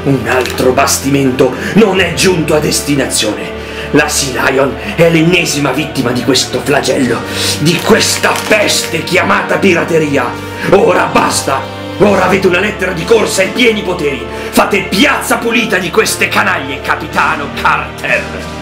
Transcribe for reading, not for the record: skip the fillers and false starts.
Un altro bastimento non è giunto a destinazione. La Sea Lion è l'ennesima vittima di questo flagello, di questa peste chiamata pirateria. Ora basta! Ora avete una lettera di corsa e pieni poteri. Fate piazza pulita di queste canaglie, capitano Carter!